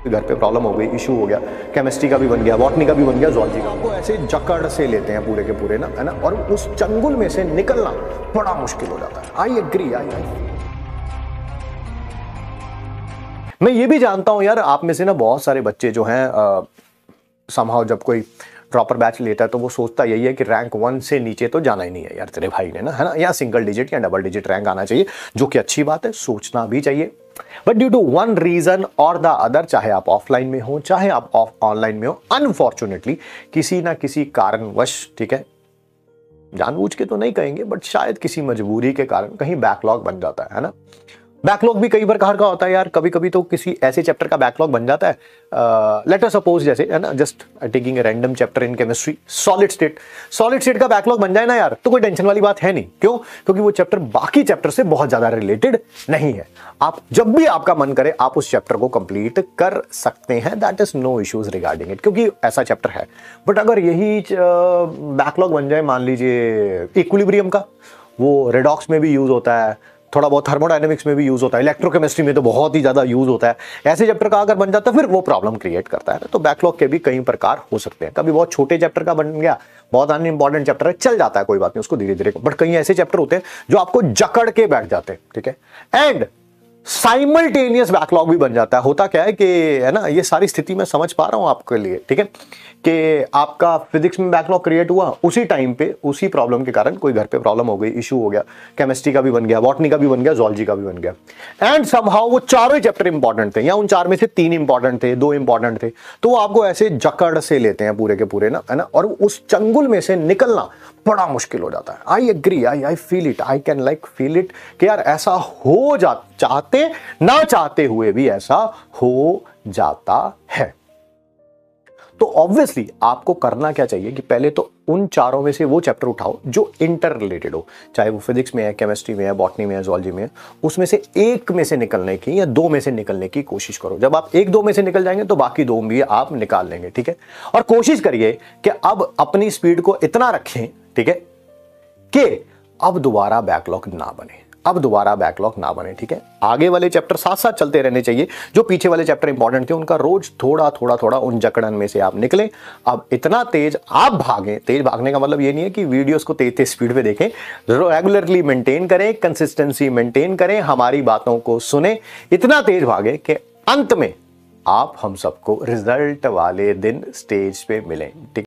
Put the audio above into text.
घर पे प्रॉब्लम हो गई, इशू हो गया, केमिस्ट्री का भी बन गया, बॉटनी का भी बन गया, ज़ूलॉजी का। आपको ऐसे जकड़ से लेते हैं पूरे के पूरे ना, है ना, और उस चंगुल में से निकलना बड़ा मुश्किल हो जाता है। I agree. मैं ये भी जानता हूं यार, आप में से ना बहुत सारे बच्चे जो हैं समहाउ जब कोई प्रॉपर बैच लेता है तो वो सोचता यही है कि रैंक 1 से नीचे तो जाना ही नहीं है यार तेरे भाई ने ना, है ना, या सिंगल डिजिट या डबल डिजिट रैंक आना चाहिए, जो कि अच्छी बात है, सोचना भी चाहिए। But due to one reason और द अदर, चाहे आप ऑफलाइन में हो चाहे आप ऑनलाइन में हो, अनफॉर्चुनेटली किसी ना किसी कारणवश, ठीक है, जानबूझ के तो नहीं कहेंगे बट शायद किसी मजबूरी के कारण कहीं बैकलॉग बन जाता है ना। बैकलॉग भी कई प्रकार का होता है यार, कभी कभी तो किसी ऐसे चैप्टर का बैकलॉग बन जाता है, लेट अस सपोज जैसे, है ना, just taking a random chapter in chemistry, solid state का बैकलॉग बन जाए ना यार, तो कोई टेंशन वाली बात है नहीं। क्यों? क्योंकि वो चैप्टर बाकी चैप्टर से बहुत ज्यादा रिलेटेड नहीं है। आप जब भी आपका मन करे आप उस चैप्टर को कंप्लीट कर सकते हैं, that is no issues regarding it, क्योंकि ऐसा चैप्टर है। बट अगर यही बैकलॉग बन जाए, मान लीजिए इक्विलिब्रियम का, वो रेडॉक्स में भी यूज होता है, थोड़ा बहुत थर्मोडायनेमिक्स में भी यूज होता है, इलेक्ट्रोकेमिस्ट्री में तो बहुत ही ज्यादा यूज होता है, ऐसे चैप्टर का अगर बन जाता है फिर वो प्रॉब्लम क्रिएट करता है। तो बैकलॉग के भी कई प्रकार हो सकते हैं। कभी बहुत छोटे चैप्टर का बन गया, बहुत अनइंपॉर्टेंट चैप्टर है, चल जाता है, कोई बात नहीं, उसको धीरे धीरे। बट कई ऐसे चैप्टर होते हैं जो आपको जकड़ के बैठ जाते हैं, ठीक है, एंड साइमल्टेनियस बैकलॉग भी बन जाता है। होता क्या है कि, है ना, ये सारी स्थिति मैं समझ पा रहा हूं आपके लिए, ठीक है, कि आपका फिजिक्स में बैकलॉग क्रिएट हुआ, उसी टाइम पे उसी प्रॉब्लम के कारण कोई घर पे प्रॉब्लम हो गई, इशू हो गया, केमिस्ट्री का भी बन गया, बॉटनी का भी बन गया, ज़ूलॉजी का भी बन गया, एंड समहाउ वो चारों चैप्टर इंपॉर्टेंट थे, या उन चार में से 3 इंपॉर्टेंट थे, 2 इंपॉर्टेंट थे, तो वो आपको ऐसे जकड़ से लेते हैं पूरे के पूरे ना, है ना, और उस चंगुल में से निकलना बड़ा मुश्किल हो जाता है। I agree, I feel it, I can like feel it कि यार ऐसा हो जा, चाहते ना चाहते हुए भी ऐसा हो जाता है। तो ऑब्वियसली आपको करना क्या चाहिए कि पहले तो उन चारों में से वो चैप्टर उठाओ जो इंटर रिलेटेड हो, चाहे वो फिजिक्स में है, केमिस्ट्री में है, बॉटनी में है, ज़ूलॉजी में है, उसमें से एक में से निकलने की या 2 में से निकलने की कोशिश करो। जब आप 1-2 में से निकल जाएंगे तो बाकी 2 भी आप निकाल लेंगे, ठीक है। और कोशिश करिए कि अब अपनी स्पीड को इतना रखें, ठीक है, कि अब दोबारा बैकलॉग ना बने, ठीक है। आगे वाले चैप्टर साथ साथ चलते रहने चाहिए, जो पीछे वाले चैप्टर इंपॉर्टेंट थे उनका रोज थोड़ा थोड़ा उन जकड़न में से आप निकलें। अब इतना तेज आप भागें, तेज भागने का मतलब ये नहीं है कि वीडियोस को तेज स्पीड पे देखें, रेगुलरली मेंटेन करें, कंसिस्टेंसी मेंटेन करें, हमारी बातों को सुने, इतना तेज भागे कि अंत में आप हम सबको रिजल्ट वाले दिन स्टेज पे मिलें।